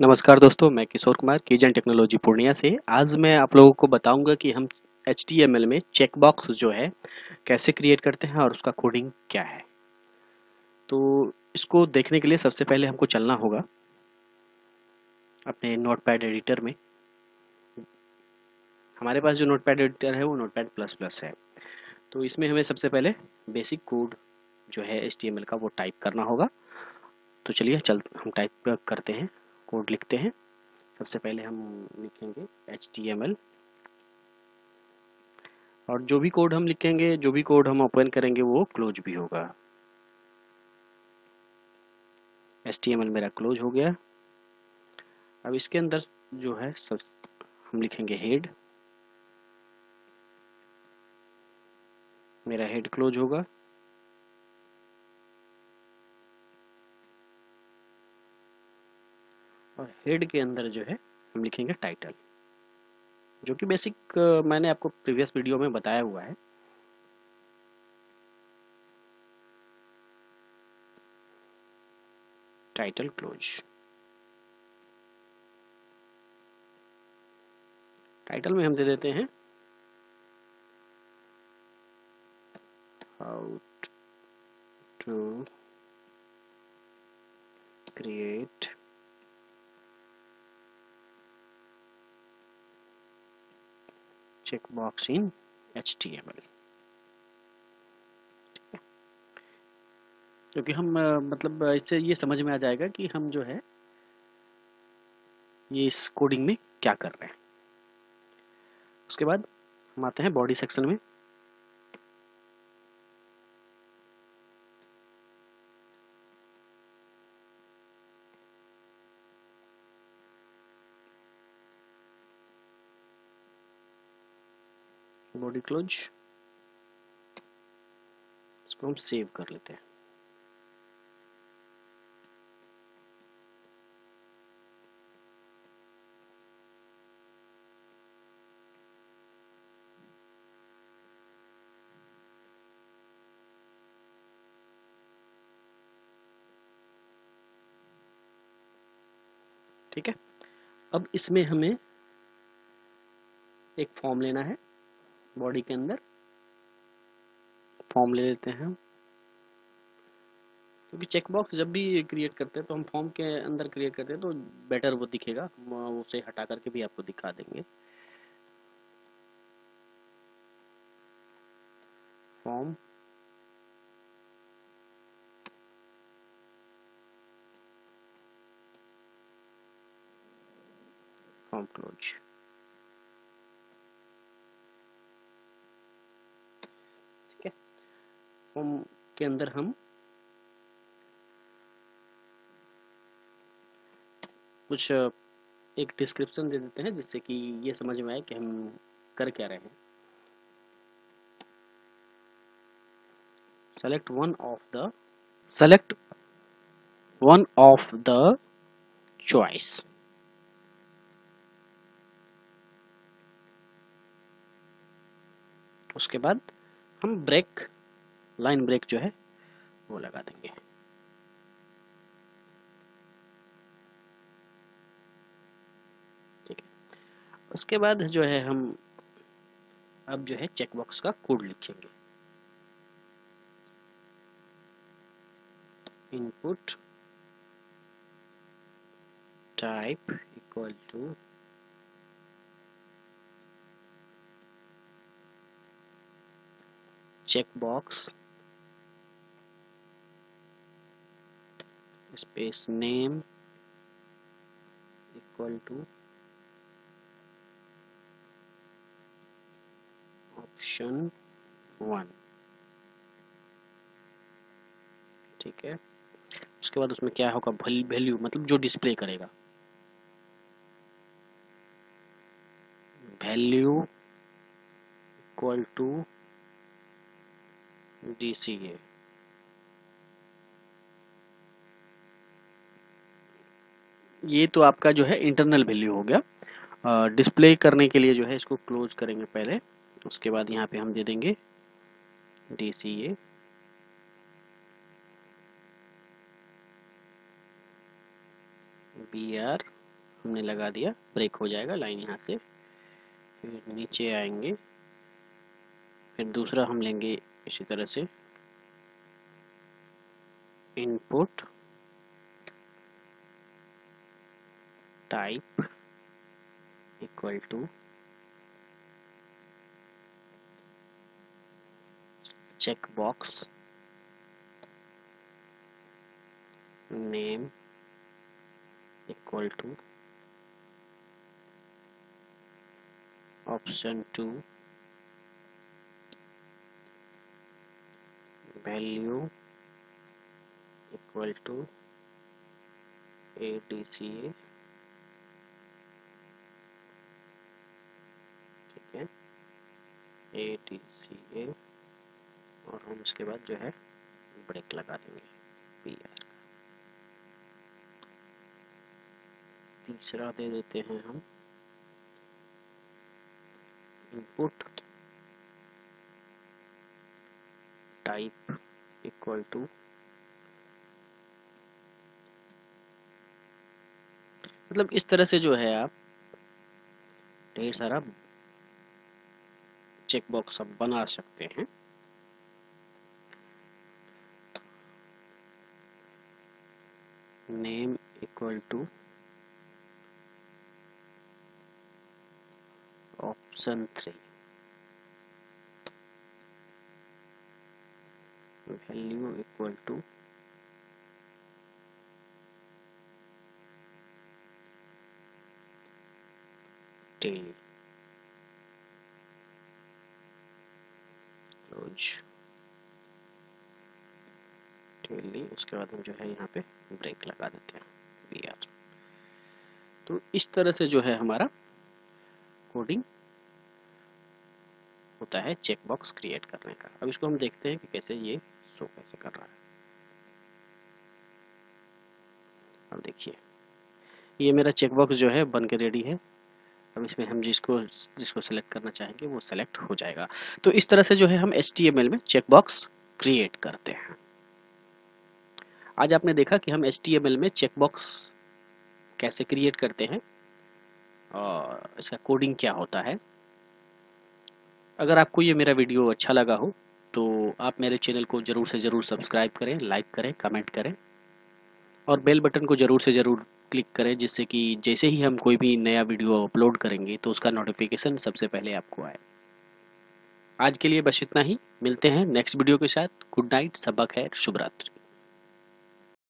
नमस्कार दोस्तों, मैं किशोर कुमार कीजेंट टेक्नोलॉजी पूर्णिया से। आज मैं आप लोगों को बताऊंगा कि हम HTML में चेकबॉक्स जो है कैसे क्रिएट करते हैं और उसका कोडिंग क्या है। तो इसको देखने के लिए सबसे पहले हमको चलना होगा अपने नोटपैड एडिटर में। हमारे पास जो नोटपैड एडिटर है वो नोटपैड प्लस प्लस है। तो इसमें हमें सबसे पहले बेसिक कोड जो है HTML का वो टाइप करना होगा। तो चलिए हम टाइप करते हैं, कोड लिखते हैं। सबसे पहले हम लिखेंगे HTML, और जो भी कोड हम लिखेंगे, जो भी कोड हम ओपन करेंगे वो क्लोज भी होगा। HTML मेरा क्लोज हो गया। अब इसके अंदर जो है सब हम लिखेंगे हेड। मेरा हेड क्लोज होगा। और हेड के अंदर जो है हम लिखेंगे टाइटल, जो कि बेसिक मैंने आपको प्रीवियस वीडियो में बताया हुआ है। Title close. टाइटल में हम दे देते हैं how to create checkbox in HTML। क्योंकि हम मतलब इससे ये समझ में आ जाएगा कि हम जो है ये इस कोडिंग में क्या कर रहे हैं। उसके बाद हम आते हैं बॉडी सेक्शन में। बॉडी क्लोज, इसको हम सेव कर लेते हैं। ठीक है। अब इसमें हमें एक फॉर्म लेना है। बॉडी के अंदर फॉर्म ले लेते हैं हम, क्योंकि चेकबॉक्स जब भी क्रिएट करते हैं तो हम फॉर्म के अंदर क्रिएट करते हैं तो बेटर वो दिखेगा। हम उसे हटा करके भी आपको दिखा देंगे। Form, form close. ठीक है। फॉर्म के अंदर हम कुछ एक डिस्क्रिप्शन दे देते हैं, जिससे कि ये समझ में आए कि हम कर क्या रहे हैं। Select one of the choice. उसके बाद हम लाइन ब्रेक जो है वो लगा देंगे। ठीक है। उसके बाद जो है हम अब जो है चेकबॉक्स का कोड लिखेंगे। Input type equal to checkbox space name equal to option 1। ठीक है। उसके बाद उसमें क्या होगा, वैल्यू मतलब जो डिस्प्ले करेगा, वैल्यू इक्वल टू DCA। ये तो आपका जो है इंटरनल वैल्यू हो गया। डिस्प्ले करने के लिए जो है इसको क्लोज करेंगे पहले। उसके बाद यहाँ पे हम दे देंगे DCA BR हमने लगा दिया, ब्रेक हो जाएगा लाइन यहाँ से। फिर नीचे आएंगे, फिर दूसरा हम लेंगे इसी तरह से input type equal to checkbox name equal to option 2 value equal to ADCA, ठीक है, ADCA, और हम उसके बाद जो है ब्रेक लगा देंगे PR। तीसरा दे देते हैं हम इनपुट टाइप इक्वल टू, मतलब इस तरह से जो है आप ढेर सारा चेकबॉक्स अब बना सकते हैं। Name equal to option 3, value equal to daily, रोज डेली। उसके बाद हम जो है यहाँ पे ब्रेक लगा देते हैं PR। तो इस तरह से जो है हमारा कोडिंग होता है चेकबॉक्स क्रिएट करने का। अब इसको हम देखते हैं कि कैसे ये शो कैसे कर रहा है। अब देखिए ये मेरा चेकबॉक्स जो है बन के रेडी है। अब इसमें हम जिसको सेलेक्ट करना चाहेंगे वो सेलेक्ट हो जाएगा। तो इस तरह से जो है हम HTML में चेकबॉक्स क्रिएट करते हैं। आज आपने देखा कि हम HTML में चेकबॉक्स कैसे क्रिएट करते हैं और इसका कोडिंग क्या होता है। अगर आपको ये मेरा वीडियो अच्छा लगा हो तो आप मेरे चैनल को ज़रूर से ज़रूर सब्सक्राइब करें, लाइक करें, कमेंट करें और बेल बटन को ज़रूर से ज़रूर क्लिक करें, जिससे कि जैसे ही हम कोई भी नया वीडियो अपलोड करेंगे तो उसका नोटिफिकेशन सबसे पहले आपको आए। आज के लिए बस इतना ही, मिलते हैं नेक्स्ट वीडियो के साथ। गुड नाइट, सबक है, शुभ रात्रि।